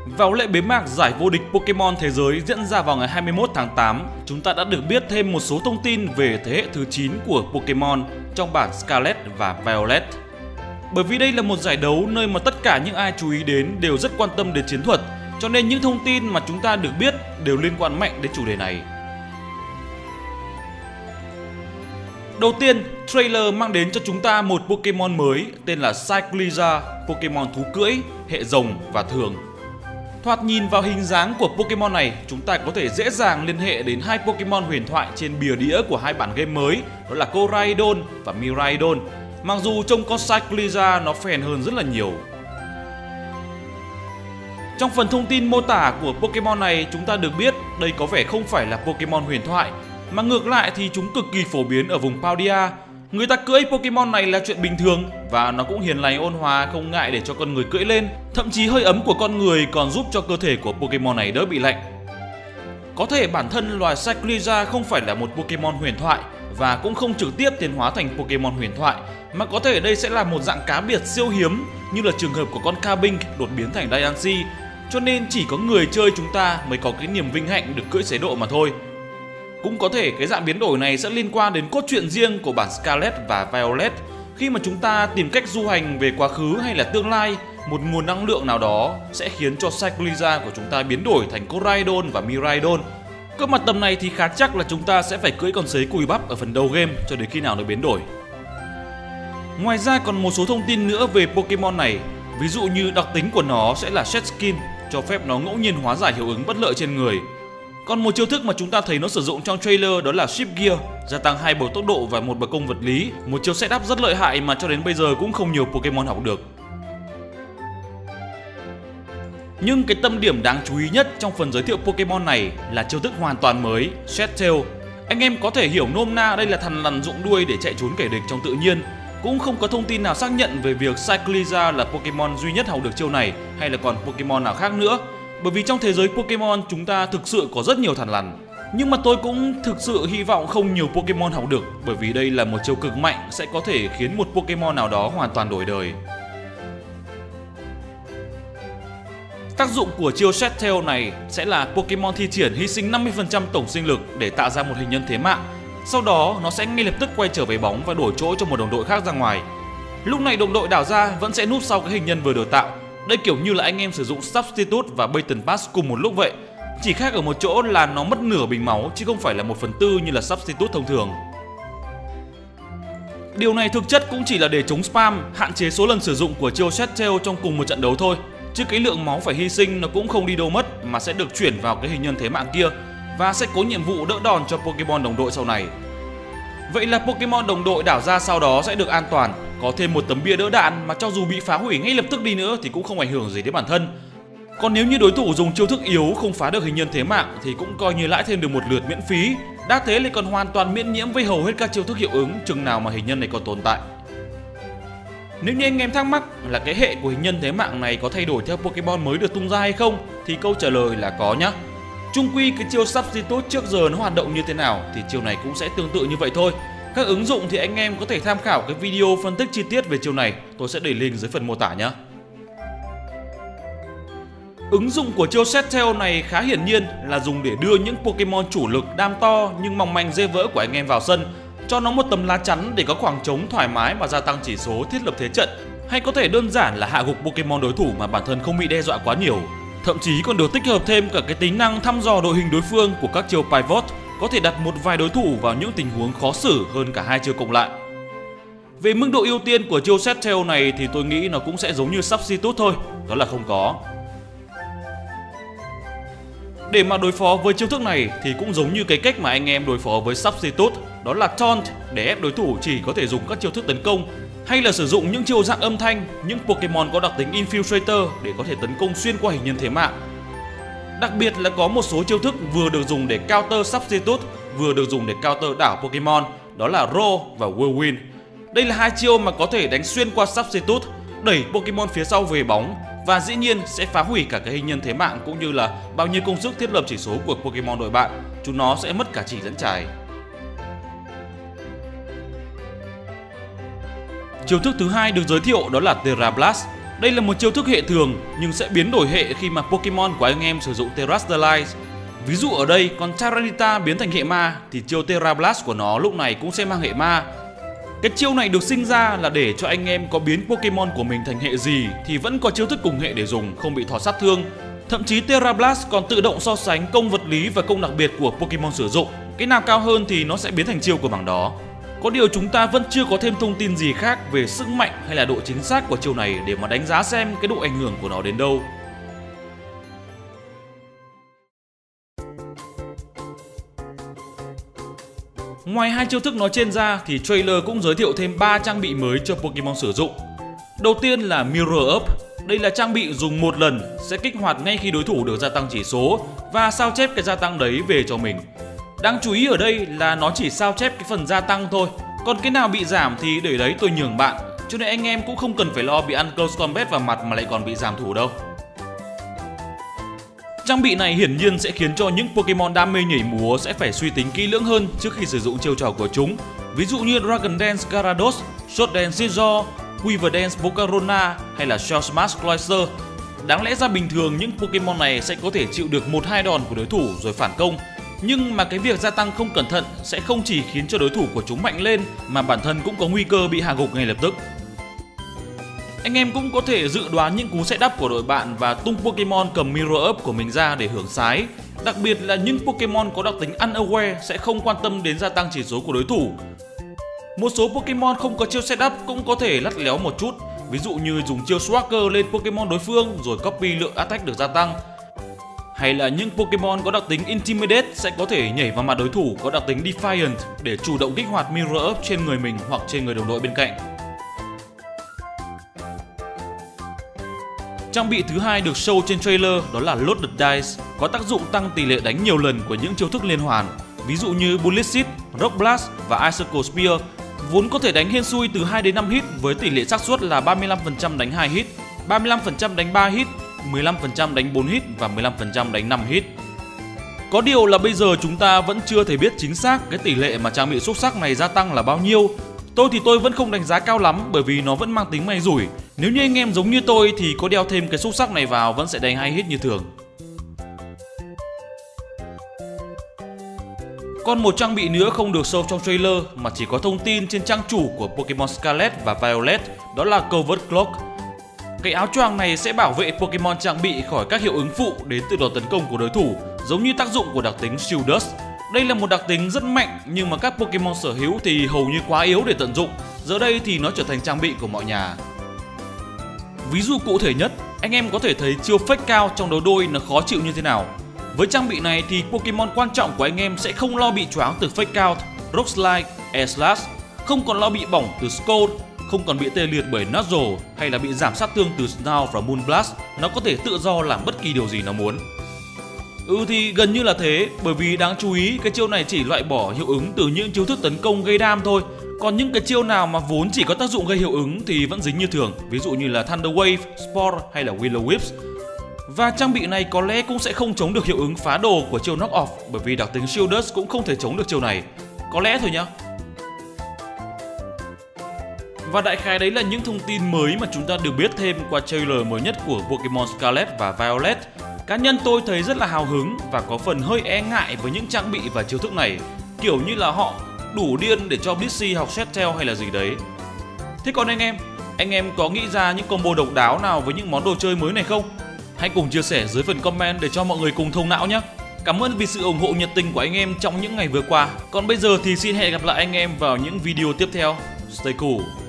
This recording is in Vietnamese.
Vào lễ bế mạc giải vô địch Pokemon Thế giới diễn ra vào ngày 21 tháng 8, chúng ta đã được biết thêm một số thông tin về thế hệ thứ 9 của Pokemon trong bản Scarlet và Violet. Bởi vì đây là một giải đấu nơi mà tất cả những ai chú ý đến đều rất quan tâm đến chiến thuật, cho nên những thông tin mà chúng ta được biết đều liên quan mạnh đến chủ đề này. Đầu tiên, trailer mang đến cho chúng ta một Pokemon mới tên là Cycliza, Pokemon thú cưỡi, hệ rồng và thường. Thoạt nhìn vào hình dáng của Pokemon này, chúng ta có thể dễ dàng liên hệ đến hai Pokemon huyền thoại trên bìa đĩa của hai bản game mới, đó là Koraidon và Miraidon. Mặc dù trông con Cycliza nó phèn hơn rất là nhiều. Trong phần thông tin mô tả của Pokemon này, chúng ta được biết đây có vẻ không phải là Pokemon huyền thoại, mà ngược lại thì chúng cực kỳ phổ biến ở vùng Paldea. Người ta cưỡi Pokemon này là chuyện bình thường và nó cũng hiền lành ôn hòa, không ngại để cho con người cưỡi lên. Thậm chí hơi ấm của con người còn giúp cho cơ thể của Pokemon này đỡ bị lạnh. Có thể bản thân loài Cycliza không phải là một Pokemon huyền thoại và cũng không trực tiếp tiến hóa thành Pokemon huyền thoại, mà có thể đây sẽ là một dạng cá biệt siêu hiếm như là trường hợp của con Carbink đột biến thành Diancie, cho nên chỉ có người chơi chúng ta mới có cái niềm vinh hạnh được cưỡi chế độ mà thôi. Cũng có thể cái dạng biến đổi này sẽ liên quan đến cốt truyện riêng của bản Scarlet và Violet. Khi mà chúng ta tìm cách du hành về quá khứ hay là tương lai, một nguồn năng lượng nào đó sẽ khiến cho Cycliza của chúng ta biến đổi thành Koraidon và Miraidon. Cơ mặt tầm này thì khá chắc là chúng ta sẽ phải cưỡi con sấy cùi bắp ở phần đầu game cho đến khi nào nó biến đổi. Ngoài ra còn một số thông tin nữa về Pokemon này. Ví dụ như đặc tính của nó sẽ là Shed Skin, cho phép nó ngẫu nhiên hóa giải hiệu ứng bất lợi trên người. Còn một chiêu thức mà chúng ta thấy nó sử dụng trong trailer đó là Shift Gear, gia tăng 2 bậc tốc độ và 1 bậc công vật lý. Một chiêu setup rất lợi hại mà cho đến bây giờ cũng không nhiều Pokemon học được. Nhưng cái tâm điểm đáng chú ý nhất trong phần giới thiệu Pokemon này là chiêu thức hoàn toàn mới, Shed Tail. Anh em có thể hiểu nôm na đây là thằn lằn rụng đuôi để chạy trốn kẻ địch trong tự nhiên. Cũng không có thông tin nào xác nhận về việc Cycliza là Pokemon duy nhất học được chiêu này hay là còn Pokemon nào khác nữa. Bởi vì trong thế giới Pokemon chúng ta thực sự có rất nhiều thằn lằn. Nhưng mà tôi cũng thực sự hy vọng không nhiều Pokemon học được, bởi vì đây là một chiêu cực mạnh sẽ có thể khiến một Pokemon nào đó hoàn toàn đổi đời. Tác dụng của chiêu Shed Tail này sẽ là Pokemon thi triển hy sinh 50% tổng sinh lực để tạo ra một hình nhân thế mạng. Sau đó nó sẽ ngay lập tức quay trở về bóng và đổi chỗ cho một đồng đội khác ra ngoài. Lúc này đồng đội đảo ra vẫn sẽ núp sau cái hình nhân vừa được tạo. Đây kiểu như là anh em sử dụng Substitute và Baton Pass cùng một lúc vậy. Chỉ khác ở một chỗ là nó mất nửa bình máu chứ không phải là 1/4 như là Substitute thông thường. Điều này thực chất cũng chỉ là để chống spam, hạn chế số lần sử dụng của chiêu Shed Tail trong cùng một trận đấu thôi. Chứ cái lượng máu phải hy sinh nó cũng không đi đâu mất mà sẽ được chuyển vào cái hình nhân thế mạng kia và sẽ có nhiệm vụ đỡ đòn cho Pokemon đồng đội sau này. Vậy là Pokemon đồng đội đảo ra sau đó sẽ được an toàn, có thêm một tấm bia đỡ đạn mà cho dù bị phá hủy ngay lập tức đi nữa thì cũng không ảnh hưởng gì đến bản thân. Còn nếu như đối thủ dùng chiêu thức yếu không phá được hình nhân thế mạng thì cũng coi như lãi thêm được một lượt miễn phí. Đã thế lại còn hoàn toàn miễn nhiễm với hầu hết các chiêu thức hiệu ứng chừng nào mà hình nhân này còn tồn tại. Nếu như anh em thắc mắc là cái hệ của hình nhân thế mạng này có thay đổi theo Pokemon mới được tung ra hay không thì câu trả lời là có nhá. Chung quy cái chiêu Substitute trước giờ nó hoạt động như thế nào thì chiêu này cũng sẽ tương tự như vậy thôi. Các ứng dụng thì anh em có thể tham khảo cái video phân tích chi tiết về chiêu này, tôi sẽ để link dưới phần mô tả nhé. Ứng dụng của chiêu Shed Tail này khá hiển nhiên là dùng để đưa những Pokemon chủ lực đam to nhưng mỏng manh dễ vỡ của anh em vào sân, cho nó một tấm lá chắn để có khoảng trống thoải mái mà gia tăng chỉ số thiết lập thế trận, hay có thể đơn giản là hạ gục Pokemon đối thủ mà bản thân không bị đe dọa quá nhiều. Thậm chí còn được tích hợp thêm cả cái tính năng thăm dò đội hình đối phương của các chiêu Pivot, có thể đặt một vài đối thủ vào những tình huống khó xử hơn cả hai chiêu cộng lại. Về mức độ ưu tiên của chiêu Shed Tail này thì tôi nghĩ nó cũng sẽ giống như Substitute thôi, đó là không có. Để mà đối phó với chiêu thức này thì cũng giống như cái cách mà anh em đối phó với Substitute, đó là Taunt để ép đối thủ chỉ có thể dùng các chiêu thức tấn công, hay là sử dụng những chiêu dạng âm thanh, những Pokemon có đặc tính Infiltrator để có thể tấn công xuyên qua hình nhân thế mạng. Đặc biệt là có một số chiêu thức vừa được dùng để counter Substitute, vừa được dùng để counter đảo Pokemon, đó là Roar và Whirlwind. Đây là hai chiêu mà có thể đánh xuyên qua Substitute, đẩy Pokemon phía sau về bóng và dĩ nhiên sẽ phá hủy cả cái hình nhân thế mạng cũng như là bao nhiêu công sức thiết lập chỉ số của Pokemon đội bạn. Chúng nó sẽ mất cả chỉ lẫn chài. Chiêu thức thứ hai được giới thiệu đó là Terra Blast. Đây là một chiêu thức hệ thường nhưng sẽ biến đổi hệ khi mà Pokemon của anh em sử dụng Terastallize. Ví dụ ở đây con Tyranitar biến thành hệ ma thì chiêu Tera Blast của nó lúc này cũng sẽ mang hệ ma. Cái chiêu này được sinh ra là để cho anh em có biến Pokemon của mình thành hệ gì thì vẫn có chiêu thức cùng hệ để dùng, không bị thọ sát thương. Thậm chí Tera Blast còn tự động so sánh công vật lý và công đặc biệt của Pokemon sử dụng. Cái nào cao hơn thì nó sẽ biến thành chiêu của bảng đó. Có điều chúng ta vẫn chưa có thêm thông tin gì khác về sức mạnh hay là độ chính xác của chiêu này để mà đánh giá xem cái độ ảnh hưởng của nó đến đâu. Ngoài hai chiêu thức nói trên ra thì trailer cũng giới thiệu thêm 3 trang bị mới cho Pokemon sử dụng. Đầu tiên là Mirror Up. Đây là trang bị dùng một lần sẽ kích hoạt ngay khi đối thủ được gia tăng chỉ số và sao chép cái gia tăng đấy về cho mình. Đáng chú ý ở đây là nó chỉ sao chép cái phần gia tăng thôi, còn cái nào bị giảm thì để đấy tôi nhường bạn, cho nên anh em cũng không cần phải lo bị ăn close combat vào mặt mà lại còn bị giảm thủ đâu. Trang bị này hiển nhiên sẽ khiến cho những Pokemon đam mê nhảy múa sẽ phải suy tính kỹ lưỡng hơn trước khi sử dụng chiêu trò của chúng. Ví dụ như Dragon Dance Gyarados, Shot Dance Scizor, Quiver Dance Volcarona hay là Shell Smash Cloyster. Đáng lẽ ra bình thường những Pokemon này sẽ có thể chịu được 1-2 đòn của đối thủ rồi phản công. Nhưng mà cái việc gia tăng không cẩn thận sẽ không chỉ khiến cho đối thủ của chúng mạnh lên mà bản thân cũng có nguy cơ bị hạ gục ngay lập tức. Anh em cũng có thể dự đoán những cú setup của đội bạn và tung Pokemon cầm Mirror Up của mình ra để hưởng sái. Đặc biệt là những Pokemon có đặc tính Unaware sẽ không quan tâm đến gia tăng chỉ số của đối thủ. Một số Pokemon không có chiêu setup cũng có thể lắt léo một chút, ví dụ như dùng chiêu Swagger lên Pokemon đối phương rồi copy lượng attack được gia tăng. Hay là những Pokemon có đặc tính Intimidate sẽ có thể nhảy vào mặt đối thủ có đặc tính Defiant để chủ động kích hoạt Mirror Up trên người mình hoặc trên người đồng đội bên cạnh. Trang bị thứ hai được show trên trailer đó là Loaded Dice, có tác dụng tăng tỷ lệ đánh nhiều lần của những chiêu thức liên hoàn, ví dụ như Bullet Seed, Rock Blast và Icicle Spear, vốn có thể đánh hên xui từ 2 đến 5 hit với tỷ lệ xác suất là 35% đánh 2 hit, 35% đánh 3 hit, 15% đánh 4 hit và 15% đánh 5 hit. Có điều là bây giờ chúng ta vẫn chưa thể biết chính xác cái tỷ lệ mà trang bị xúc sắc này gia tăng là bao nhiêu. Tôi vẫn không đánh giá cao lắm bởi vì nó vẫn mang tính may rủi. Nếu như anh em giống như tôi thì có đeo thêm cái xúc sắc này vào vẫn sẽ đánh 2 hit như thường. Còn một trang bị nữa không được show trong trailer mà chỉ có thông tin trên trang chủ của Pokemon Scarlet và Violet, đó là Covert Cloak. Cái áo choàng này sẽ bảo vệ Pokemon trang bị khỏi các hiệu ứng phụ đến từ đòn tấn công của đối thủ, giống như tác dụng của đặc tính Shield Dust. Đây là một đặc tính rất mạnh nhưng mà các Pokemon sở hữu thì hầu như quá yếu để tận dụng. Giờ đây thì nó trở thành trang bị của mọi nhà. Ví dụ cụ thể nhất, anh em có thể thấy chiêu Fake Cao trong đấu đôi nó khó chịu như thế nào. Với trang bị này thì Pokemon quan trọng của anh em sẽ không lo bị choáng từ Fake Out, Rock Slide, Air Slash, không còn lo bị bỏng từ Scald, không còn bị tê liệt bởi Nuzzle hay là bị giảm sát thương từ Snow và Moonblast. Nó có thể tự do làm bất kỳ điều gì nó muốn. Thì gần như là thế, bởi vì đáng chú ý cái chiêu này chỉ loại bỏ hiệu ứng từ những chiêu thức tấn công gây đam thôi. Còn những cái chiêu nào mà vốn chỉ có tác dụng gây hiệu ứng thì vẫn dính như thường, ví dụ như là Thunder Wave, Spore hay là Willow Wisp. Và trang bị này có lẽ cũng sẽ không chống được hiệu ứng phá đồ của chiêu Knock Off, bởi vì đặc tính Shield Dust cũng không thể chống được chiêu này. Có lẽ thôi nhá. Và đại khái đấy là những thông tin mới mà chúng ta được biết thêm qua trailer mới nhất của Pokemon Scarlet và Violet. Cá nhân tôi thấy rất là hào hứng và có phần hơi e ngại với những trang bị và chiêu thức này, kiểu như là họ đủ điên để cho Blissey học Sheltel hay là gì đấy. Thế còn anh em có nghĩ ra những combo độc đáo nào với những món đồ chơi mới này không? Hãy cùng chia sẻ dưới phần comment để cho mọi người cùng thông não nhé. Cảm ơn vì sự ủng hộ nhiệt tình của anh em trong những ngày vừa qua. Còn bây giờ thì xin hẹn gặp lại anh em vào những video tiếp theo. Stay cool!